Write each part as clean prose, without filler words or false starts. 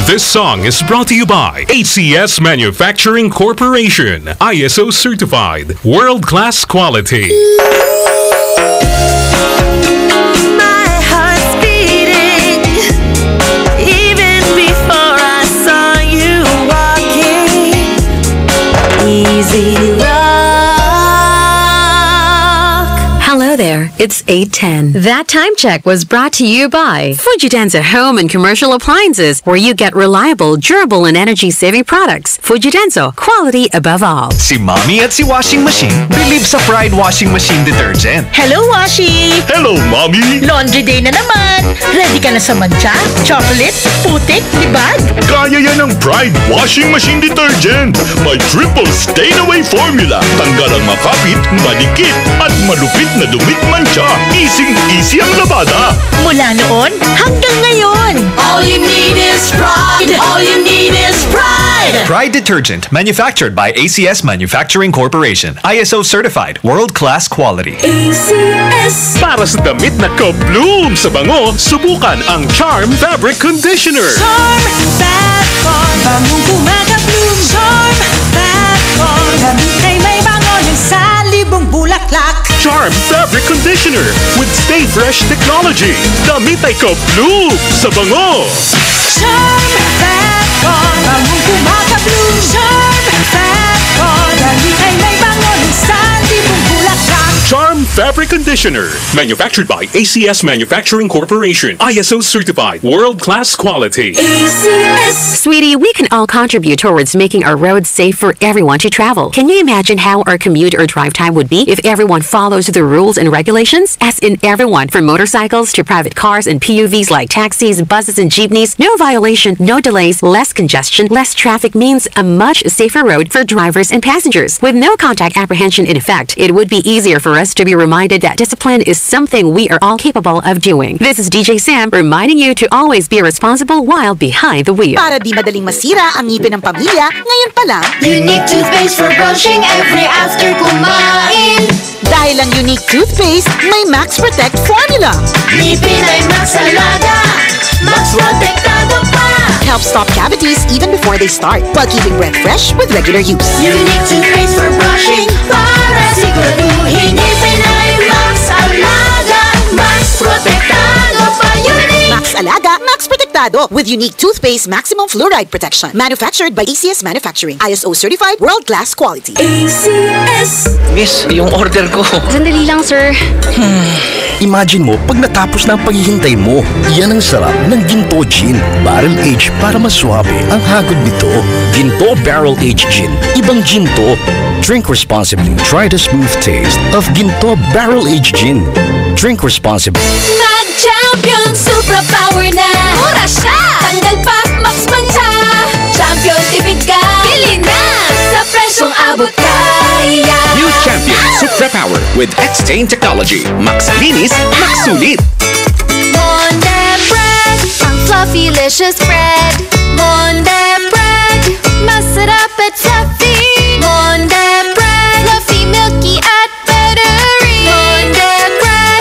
This song is brought to you by ACS Manufacturing Corporation. ISO certified. World-class quality. My heart's beating even before I saw you walking. Easy rock. Hello there, it's 8:10. That time check was brought to you by Fujidenso Home and Commercial Appliances, where you get reliable, durable, and energy-saving products. Fujidenso, quality above all. Si Mommy at si Washing Machine believe sa Pride Washing Machine Detergent. Hello, Washi! Hello, Mommy! Laundry day na naman! Ready ka na sa mancha, chocolate, putik, libag? Kaya yan ng Pride Washing Machine Detergent. May triple stain-away formula. Tanggal ang makapit, malikit, at malupit na dumit mancha. Easy ang labada. Mula noon hanggang ngayon. All you need is pride. All you need is pride. Pride Detergent, manufactured by ACS Manufacturing Corporation. ISO certified, world-class quality. ACS. Para sa damit na ka-bloom sa bango, subukan ang Charm Fabric Conditioner. Charm Fat Farm. Bangong kumaka-bloom. Charm Fat Farm. Damit ay may bango ng salibong bulaklak. Charm Fabric Conditioner with Stay Fresh Technology. Damit ay ka-bloom sa bango. Charm Fat Farm. Bangong kumaka-bloom. Charm Fat Farm. Damit ay may bango ng salibong bulaklak. Charm Fabric Conditioner. Manufactured by ACS Manufacturing Corporation. ISO certified. World-class quality. ACS. Sweetie, we can all contribute towards making our roads safe for everyone to travel. Can you imagine how our commute or drive time would be if everyone follows the rules and regulations? As in everyone, from motorcycles to private cars and PUVs like taxis, buses, and jeepneys. No violation, no delays, less congestion, less traffic means a much safer road for drivers and passengers. With no contact apprehension in effect, it would be easier for us to be reminded that discipline is something we are all capable of doing. This is DJ Sam reminding you to always be responsible while behind the wheel. Para di madaling masira ang ngipin ng pamilya, ngayon pa lang, Unique toothpaste for brushing every after kumain. dahil ang unique toothpaste, may Max Protect formula. Ngipin ay Max Alaga. Max Protectado pa. Helps stop cavities even before they start, while keeping breath fresh with regular use. Unique toothpaste for brushing para siguraduhin ngipin ay Max Alaga. Max Protectado pa. Unique. Max Alaga, Max Protectado with unique toothpaste maximum fluoride protection. Manufactured by ACS Manufacturing. ISO certified, world-class quality. ACS. Miss, yung order ko. Sandali lang, sir. Imagine mo, pag natapos na ang paghihintay mo, yan ang sarap ng Ginto Gin. Barrel Aged para mas suabe ang hagod nito. Ginto Barrel Aged Gin. Ibang ginto. Drink responsibly. Try the smooth taste of Ginto Barrel Aged Gin. Drink responsibly. Mag-champion, super power na. Mura siya. Tanggal pa, Max Mancha. Champion, tipid ka. Bili na. Sa presyong abot kaya. New Champion Supra Power with X-Stain Technology. Max linis, max sulit. Monde bread, ang fluffy, licious bread. Monde bread, masarap at fluffy. Monde bread, fluffy, milky at buttery. Monde bread,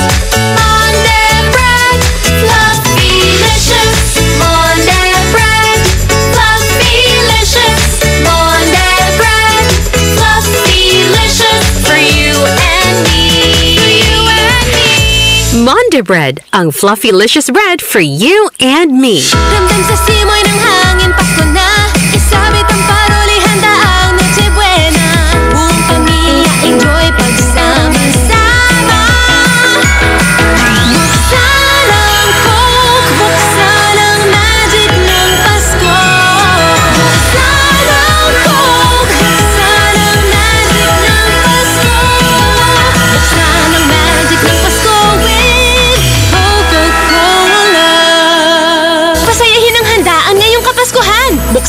fluffy, licious. Monde bread, fluffy, licious. Monde bread, fluffy, licious. For you and me. For you and me. Monde Bread, ang fluffy-licious bread for you and me. Ramdam sa simoy ng hangin, Pasko na. Isabit ang paroli, handa ang Noche Buena. Buong pamilya, enjoy pagsama-sama. Buksan ang Coke, buksan ang magic ng Pasko. Buksan ang Coke, buksan ang magic ng Pasko. Buksan ang magic ng Pasko with Coca-Cola. Pasayahin ang handaan ngayong Kapasko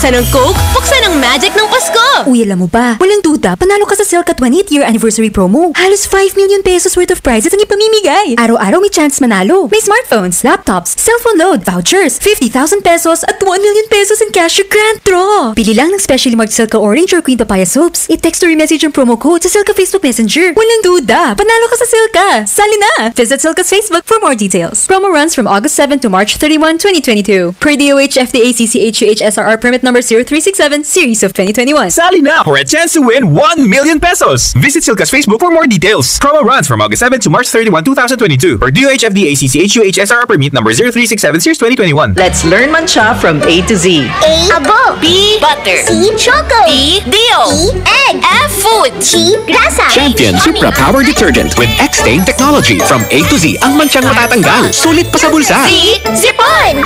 buksan ng Coke, buksan ang magic ng Pasko! Uy, alam mo ba? Walang duda, panalo ka sa Silka 20th year anniversary promo. Halos 5 million pesos worth of prizes ang ipamimigay. Araw-araw may chance manalo. May smartphones, laptops, cellphone load, vouchers, 50,000 pesos at 1 million pesos in cash your grand draw. Pili lang ng specially marked Silka Orange or Queen Papaya soaps. I-text or i-message ang promo code sa Silka Facebook Messenger. Walang duda, panalo ka sa Silka. Sali na! Visit Silka's Facebook for more details. Promo runs from August 7 to March 31, 2022. Per DOH FDA CCHUH SRR permit number 0367 series of 2021. Sali na for a chance to win 1 million pesos. Visit Silka's Facebook for more details. Promo runs from August 7 to March 31, 2022. For DOH FDA CCHUH SRR permit number 0367 series 2021. Let's learn mancha from A to Z. A. Abo. B. Butter. C. Choco. D. Dio. E. Egg. F. Food. G. Grasa. Champion Supra Power Detergent with X-Stain Technology. From A to Z, ang mansyang matatanggal. Sulit pa sa bulsa. C. Zipon.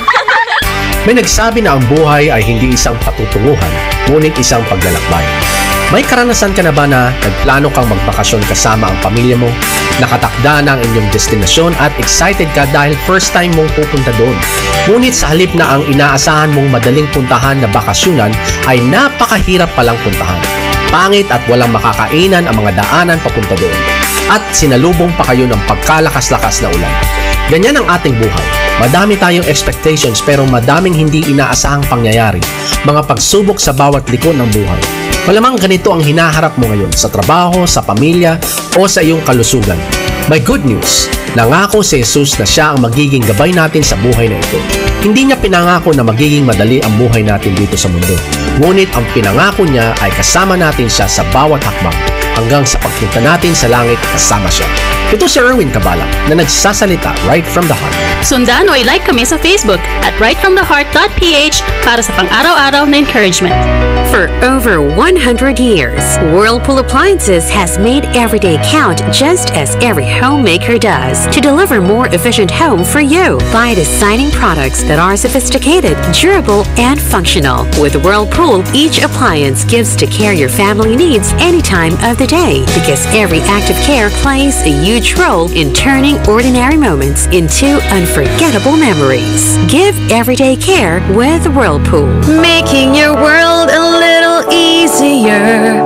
May nagsabi na ang buhay ay hindi isang patutunguhan, ngunit isang paglalakbay. May karanasan ka na ba na nagplano kang magbakasyon kasama ang pamilya mo? Nakatakda na ang inyong destinasyon at excited ka dahil first time mong pupunta doon. Ngunit sa halip na ang inaasahan mong madaling puntahan na bakasyonan ay napakahirap palang puntahan. Pangit at walang makakainan ang mga daanan papunta doon. At sinalubong pa kayo ng pagkalakas-lakas na ulan. Ganyan ang ating buhay. Madami tayong expectations pero madaming hindi inaasahang pangyayari. Mga pagsubok sa bawat liko ng buhay. Malamang ganito ang hinaharap mo ngayon sa trabaho, sa pamilya, o sa iyong kalusugan. May good news. Nangako si Jesus na siya ang magiging gabay natin sa buhay na ito. Hindi niya pinangako na magiging madali ang buhay natin dito sa mundo. Ngunit ang pinangako niya ay kasama natin siya sa bawat hakbang hanggang sa pagpunta natin sa langit kasama siya. Ito si Erwin Cabala na nagsasalita right from the heart. Sundan o i-like kami sa Facebook at rightfromtheheart.ph para sa pang-araw-araw na encouragement. For over 100 years, Whirlpool Appliances has made every day count just as every homemaker does to deliver more efficient home for you by designing products that are sophisticated, durable, and functional. With Whirlpool, each appliance gives to care your family needs any time of the day because every act of care plays a huge role in turning ordinary moments into unforgettable memories. Give everyday care with Whirlpool. Making your world a little easier.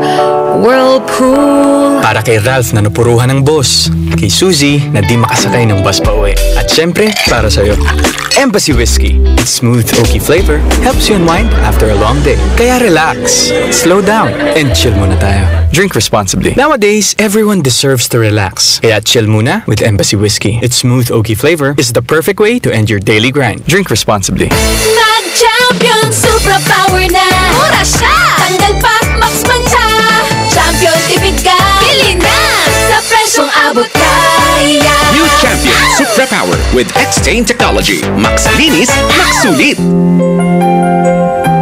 Whirlpool. Para kay Ralph na napuruhan ng boss, kay Suzy na di makasakay ng bus pa uwi, at syempre para sa'yo. Embassy Whiskey. Its smooth, oaky flavor helps you unwind after a long day. Kaya relax, slow down, and chill muna tayo. Drink responsibly. Nowadays, everyone deserves to relax. Kaya chill muna with Embassy Whiskey. Its smooth, oaky flavor is the perfect way to end your daily grind. Drink responsibly. Mag-champion, Supra Power na. Mura siya. Tanggal pa, Max Mancha. Champion, tipid ka. Bili na. Sa presyong abot kaya. New Champion Supra Power with X-Stain Technology. Max linis, max sulit.